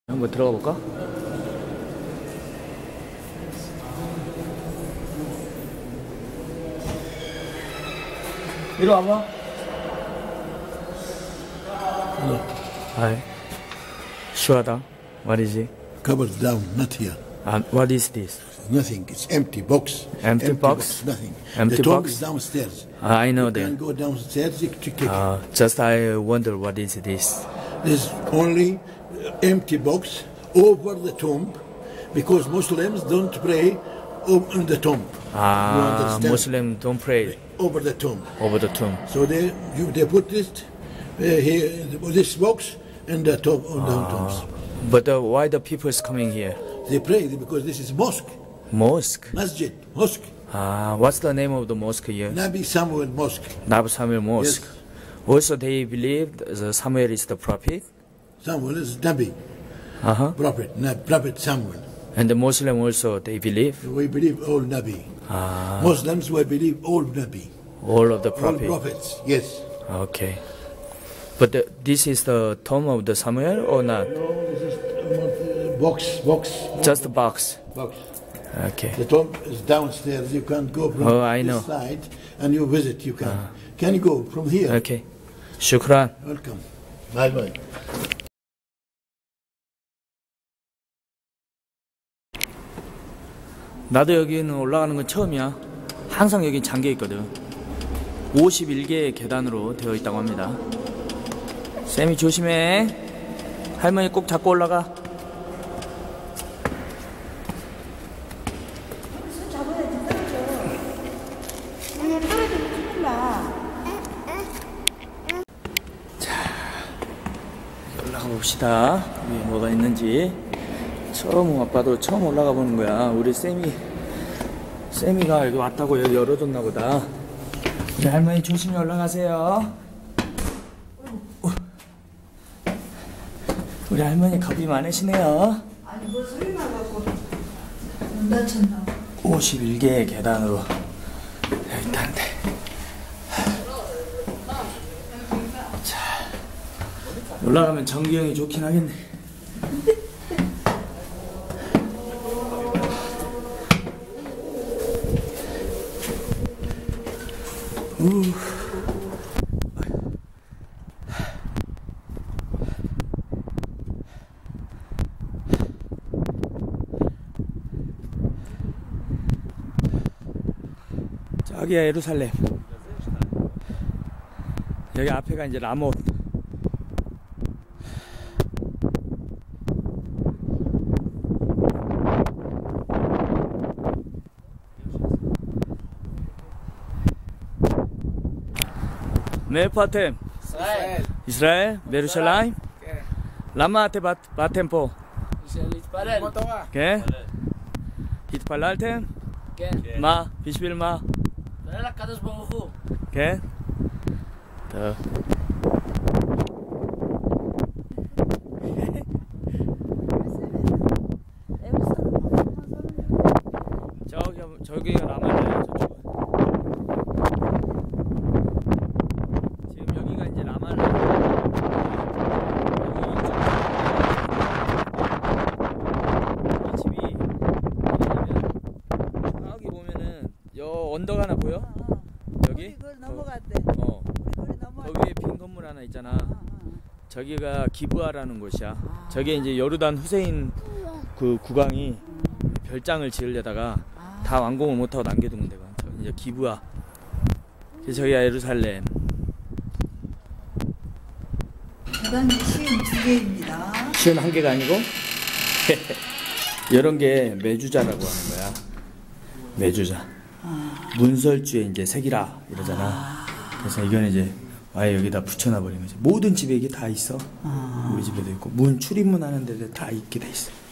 한번 들어가 볼까? 이리 와봐. Hi. Shwada. What is it? Cupboard down, not here. And what is this? Nothing. It's empty box. Empty box? Nothing. Empty the tomb box? is downstairs. I know You can that. go downstairs to kick it. Just I wonder what is this? There's only empty box over the tomb because Muslims don't pray in the tomb. You understand? Muslim don't pray Over the tomb. over the tomb. So they put this here, this box in the tomb, on the tombs. But why the people is coming here? They pray because this is mosque, Mosque. masjid, mosque. What's the name of the mosque here? Nabi Samuel Mosque. Nabi Samuel Mosque. Yes. Also, they believe the Samuel is the prophet. Samuel is Nabi, prophet Samuel. And the Muslim also they believe We believe all Nabi. Muslims, we believe all Nabi. all of the All prophet. prophets, yes. Okay. But this is the tomb of the Samuel or not? No, this is box. Just a box. Box. Okay. The tomb is downstairs. You can't go from Oh, I this know. side and you visit. You can. Can you go from here? Okay. Shukran. Welcome. Bye bye. 나도 여기는 올라가는 건 처음이야. 항상 여긴 잠겨 있거든. 51개의 계단으로 되어 있다고 합니다. 쌤이 조심해. 할머니 꼭 잡고 올라가. 손 잡아야지, 떨어져. 아니, 떨어지면 큰일 나. 올라가 봅시다. 위에 뭐가 있는지. 처음 아빠도 처음 올라가 보는 거야. 우리 쌤이가 여기 왔다고 여기 열어줬나 보다. 우리 할머니 조심히 올라가세요. 우리 할머니 겁이 많으시네요. 아니, 뭐 소리 나갖고 눈 다쳤나? 51개의 계단으로 되어 있다는데. 자, 올라가면 전기형이 좋긴 하겠네. 저기야 예루살렘. 여기 앞에가 이제 라못. מאיפה אתם? ישראל? בירושלים? כן. למה באתם פה? בשביל להתפלל. כן? התפללתם? כן. מה? בשביל מה? להתפלל לקדוש ברוך הוא. כן? טוב. 저기가 라말라예요. 저쪽은. 지금 여기가 이제 라말라. 이 집이 뭐냐면 저기 보면은 여 언덕 하나 보여? 여기? 그걸 넘어갔대. 우리 거기 넘어갔대. 거기에 빈 건물 하나 있잖아. 저기가 기브아라는 곳이야. 저게 이제 요르단 후세인 그 국왕이 별장을 지으려다가 다 완공을 못하고 남겨둔 데가 이제 기브아. 그래서 저기가 예루살렘. 계단이 쉬운 2개입니다. 쉬운 한 개가 아니고 이런 게 매주자라고 하는 거야. 매주자. 문설주에 이제 색이라 이러잖아. 그래서 이거는 이제 아예 여기다 붙여놔 버린 거지. 모든 집에 이게 다 있어. 우리 집에도 있고 문 출입문 하는 데도 다 있게 돼 있어.